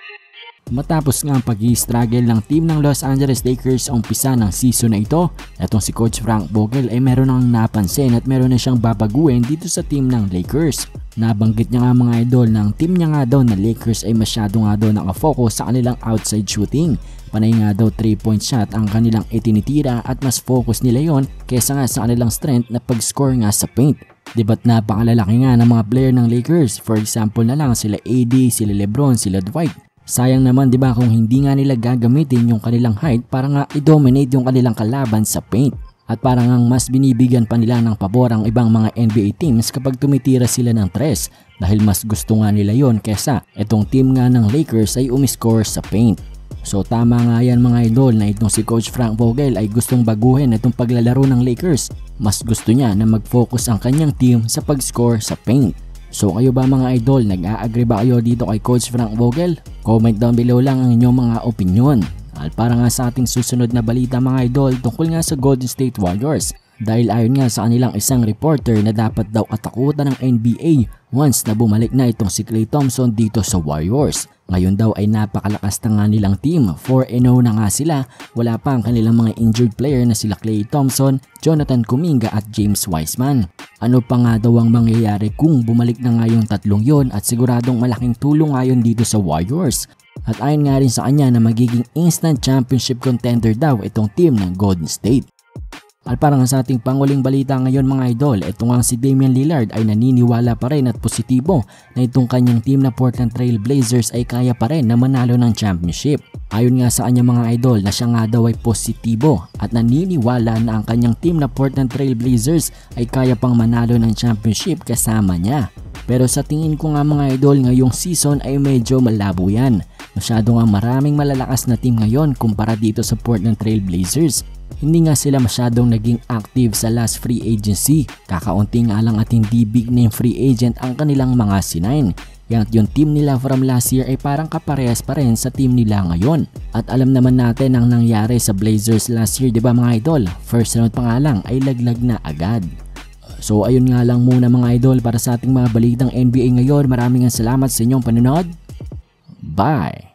Matapos nga ang pag-i-struggle ng team ng Los Angeles Lakers sa umpisa ng season na ito, etong si Coach Frank Vogel ay meron nang napansin at meron na siyang babaguhin dito sa team ng Lakers. Nabanggit niya nga mga idol ng team niya nga daw na Lakers ay masyado nga daw nakafocus sa kanilang outside shooting. Panay nga daw 3-point shot ang kanilang itinitira at mas focus nila yon kesa nga sa kanilang strength na pag-score nga sa paint. Diba't napakalalaki nga ng mga player ng Lakers. For example na lang sila AD, sila LeBron, sila Dwight. Sayang naman 'di ba kung hindi nga nila gagamitin yung kanilang height para nga i-dominate yung kanilang kalaban sa paint. At parang ang mas binibigyan pa nila ng pabor ang ibang mga NBA teams kapag tumitira sila ng tres dahil mas gusto nga nila yon kesa itong team nga ng Lakers ay umiscore sa paint. So tama nga yan mga idol na itong si Coach Frank Vogel ay gustong baguhin itong paglalaro ng Lakers. Mas gusto niya na mag-focus ang kanyang team sa pag-score sa paint. So kayo ba mga idol, nag-a-agree ba kayo dito kay Coach Frank Vogel? Comment down below lang ang inyong mga opinion. At para nga sa ating susunod na balita mga idol tungkol nga sa Golden State Warriors. Dahil ayon nga sa kanilang isang reporter na dapat daw katakutan ng NBA once na bumalik na itong si Klay Thompson dito sa Warriors. Ngayon daw ay napakalakas na nga nilang team, 4-0 na nga sila, wala pa ang kanilang mga injured player na sila Klay Thompson, Jonathan Kuminga at James Wiseman. Ano pa nga daw ang mangyayari kung bumalik na nga yung tatlong yon at siguradong malaking tulong nga yun dito sa Warriors. At ayon nga rin sa kanya na magiging instant championship contender daw itong team ng Golden State. At parang sa ating panguling balita ngayon mga idol, ito nga si Damian Lillard ay naniniwala pa rin at positibo na itong kanyang team na Portland Trail Blazers ay kaya pa rin na manalo ng championship. Ayon nga sa kanya mga idol na siya nga daw ay positibo at naniniwala na ang kanyang team na Portland Trail Blazers ay kaya pang manalo ng championship kasama niya. Pero sa tingin ko nga mga idol ngayong season ay medyo malabo yan. Masyado nga maraming malalakas na team ngayon kumpara dito sa Portland Trail Blazers. Hindi nga sila masyadong naging active sa last free agency. Kakaunti nga lang at hindi big name free agent ang kanilang mga sinain. Kaya yung team nila from last year ay parang kaparehas pa rin sa team nila ngayon. At alam naman natin ang nangyari sa Blazers last year, 'di ba mga idol? First round pa nga lang ay laglag na agad. So ayun nga lang muna mga idol para sa ating mga balitang NBA ngayon. Maraming salamat sa inyong panonood. Bye!